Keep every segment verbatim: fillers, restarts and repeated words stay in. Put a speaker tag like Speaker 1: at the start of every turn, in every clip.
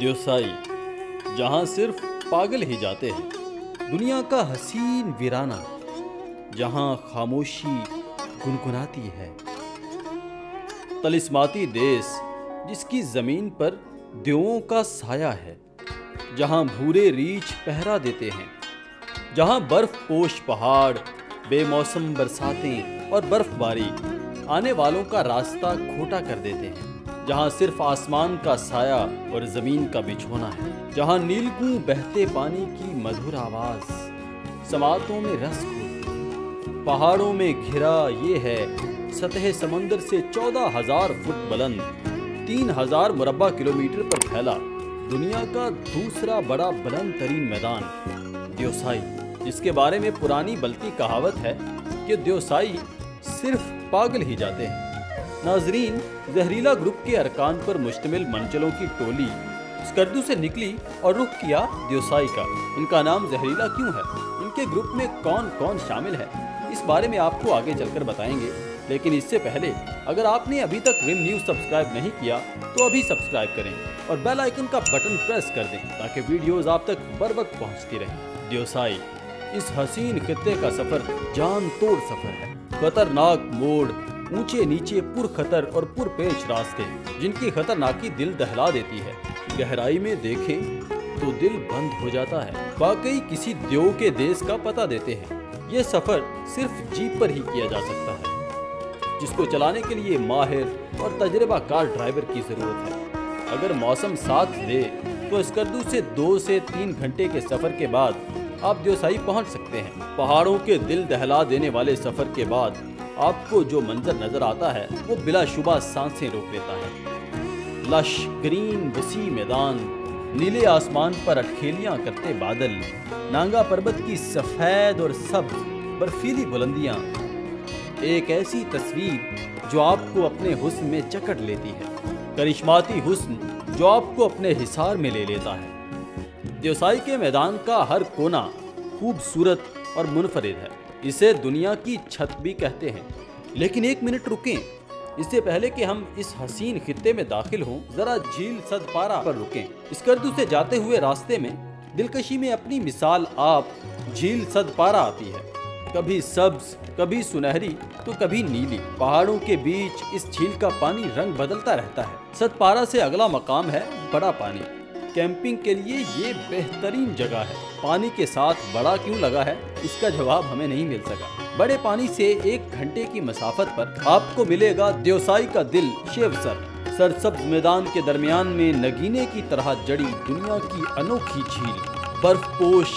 Speaker 1: دیوسائی، جہاں صرف پاگل ہی جاتے ہیں، دنیا کا حسین ویرانہ جہاں خاموشی گنگناتی ہے، طلسماتی دیس جس کی زمین پر دیوؤں کا سایہ ہے، جہاں بھورے ریچھ پہرا دیتے ہیں، جہاں برف پوش پہاڑ بے موسم برساتیں اور برف باری آنے والوں کا راستہ کھوٹا کر دیتے ہیں، جہاں صرف آسمان کا سایہ اور زمین کا بچھونا ہے، جہاں نیلگوں بہتے پانی کی مدھر آواز سماعتوں میں رس کھولتی، پہاڑوں میں گھرا یہ ہے سطح سمندر سے چودہ ہزار فٹ بلند، تین ہزار مربع کلومیٹر پر پھیلا دنیا کا دوسرا بڑا بلند ترین میدان دیوسائی، جس کے بارے میں پرانی بلتی کہاوت ہے کہ دیوسائی صرف پاگل ہی جاتے ہیں۔ ناظرین، زہریلا گروپ کے ارکان پر مشتمل منچلوں کی ٹولی اسکردو سے نکلی اور رخ کیا دیوسائی کا۔ ان کا نام زہریلا کیوں ہے؟ ان کے گروپ میں کون کون شامل ہے؟ اس بارے میں آپ کو آگے چل کر بتائیں گے، لیکن اس سے پہلے اگر آپ نے ابھی تک رم نیوز سبسکرائب نہیں کیا تو ابھی سبسکرائب کریں اور بیل آئیکن کا بٹن پریس کر دیں تاکہ ویڈیوز آپ تک بر وقت پہنچتی رہیں۔ دیوسائی اس حسین خطے کا سفر جان توڑ سفر ہے، خطرناک موڑ، اونچے نیچے پر خطر اور پر پیچ راستے جن کی خطرناکی دل دہلا دیتی ہے، گہرائی میں دیکھیں تو دل بند ہو جاتا ہے، واقعی کسی دیو کے دیس کا پتہ دیتے ہیں۔ یہ سفر صرف جیپ پر ہی کیا جا سکتا ہے، جس کو چلانے کے لیے ماہر اور تجربہ کار ڈرائیور کی ضرورت ہے۔ اگر موسم ساتھ دے تو اسکردو سے دو سے تین گھنٹے کے سفر کے بعد آپ دیوسائی پہنچ سکتے ہیں۔ پہاڑوں کے دل دہلا دینے والے سفر کے بعد آپ کو جو منظر نظر آتا ہے وہ بلا شبہ سانسیں روک لیتا ہے۔ لش گرین وسیع میدان، نیلے آسمان پر اٹکھیلیاں کرتے بادل، نانگا پربت کی سفید اور سبز برفیلی بلندیاں، ایک ایسی تصویر جو آپ کو اپنے حسن میں جکڑ لیتی ہے، کرشماتی حسن جو آپ کو اپنے حصار میں لے لیتا ہے۔ دیوسائی کے میدان کا ہر کونا خوبصورت اور منفرد ہے، اسے دنیا کی چھت بھی کہتے ہیں۔ لیکن ایک منٹ رکیں، اس سے پہلے کہ ہم اس حسین خطے میں داخل ہوں، ذرا جھیل سدپارا پر رکیں۔ اسکردو سے جاتے ہوئے راستے میں دلکشی میں اپنی مثال آپ جھیل سدپارا آتی ہے، کبھی سبز، کبھی سنہری تو کبھی نیلی۔ پہاڑوں کے بیچ اس جھیل کا پانی رنگ بدلتا رہتا ہے۔ سدپارا سے اگلا مقام ہے بڑا پانی۔ کیمپنگ کے لیے یہ بہترین جگہ ہے۔ پانی کے ساتھ بڑا کیوں لگا ہے، اس کا جواب ہمیں نہیں مل سکا۔ بڑے پانی سے ایک گھنٹے کی مسافت پر آپ کو ملے گا دیوسائی کا دل شیوسر، سرسبز میدان کے درمیان میں نگینے کی طرح جڑی دنیا کی انوکھی جھیل، برف پوش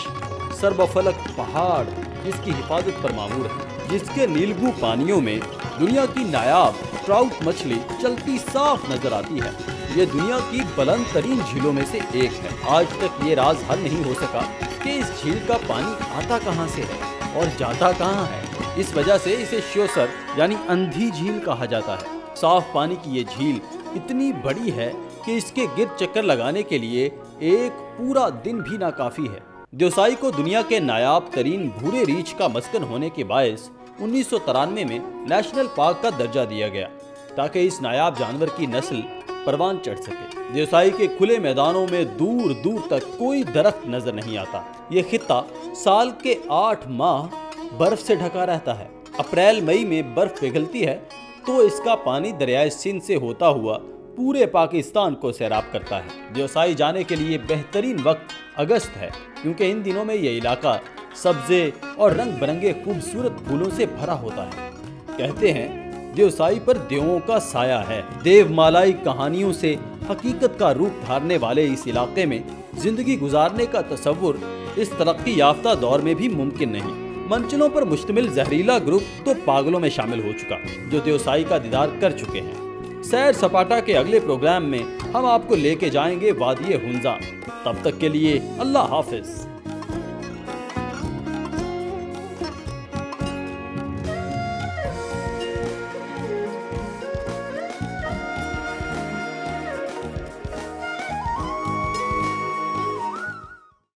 Speaker 1: سربفلک پہاڑ جس کی حفاظت پر معمور ہے، جس کے نیلگوں پانیوں میں دنیا کی نایاب ٹراؤٹ مچھلی چلتی صاف نظر آتی ہے۔ یہ دنیا کی بلند ترین جھیلوں میں سے ایک ہے۔ آج تک یہ راز حل نہیں ہو سکا کہ اس جھیل کا پانی آتا کہاں سے ہے اور جاتا کہاں ہے۔ اس وجہ سے اسے شیوسر یعنی اندھی جھیل کہا جاتا ہے۔ صاف پانی کی یہ جھیل اتنی بڑی ہے کہ اس کے گرد چکر لگانے کے لیے ایک پورا دن بھی ناکافی ہے۔ دیوسائی کو دنیا کے نایاب ترین بھورے ریچھ کا مسکن ہونے کے باعث انیس سو ترانوے میں نیشنل پارک کا درجہ دیا گیا تاکہ اس نایاب جانور کی نسل پروان چڑھ سکے۔ دیوسائی کے کھلے میدانوں میں دور دور تک کوئی درخت نظر نہیں آتا۔ یہ خطہ سال کے آٹھ ماہ برف سے ڈھکا رہتا ہے۔ اپریل مئی میں برف پگھلتی ہے تو اس کا پانی دریائے سندھ سے ہوتا ہوا پورے پاکستان کو سیراب کرتا ہے۔ دیوسائی جانے کے لیے بہترین وقت اگست ہے، کیونکہ ان دنوں میں یہ علاقہ سبزے اور رنگ برنگے خوبصورت پھولوں سے بھرا ہوتا ہے۔ کہتے ہیں دیوسائی پر دیووں کا سایہ ہے۔ دیو مالائی کہانیوں سے حقیقت کا روپ دھارنے والے اس علاقے میں زندگی گزارنے کا تصور اس ترقی یافتہ دور میں بھی ممکن نہیں۔ منچلوں پر مشتمل زہریلا گروپ تو پاگلوں میں شامل ہو چکا جو دیوسائی کا دیدار کر چکے ہیں۔ سیر سپاٹا کے اگلے پروگرام میں ہم آپ کو لے کے جائیں گے وادی ہنزا۔ تب تک کے لیے اللہ حافظ۔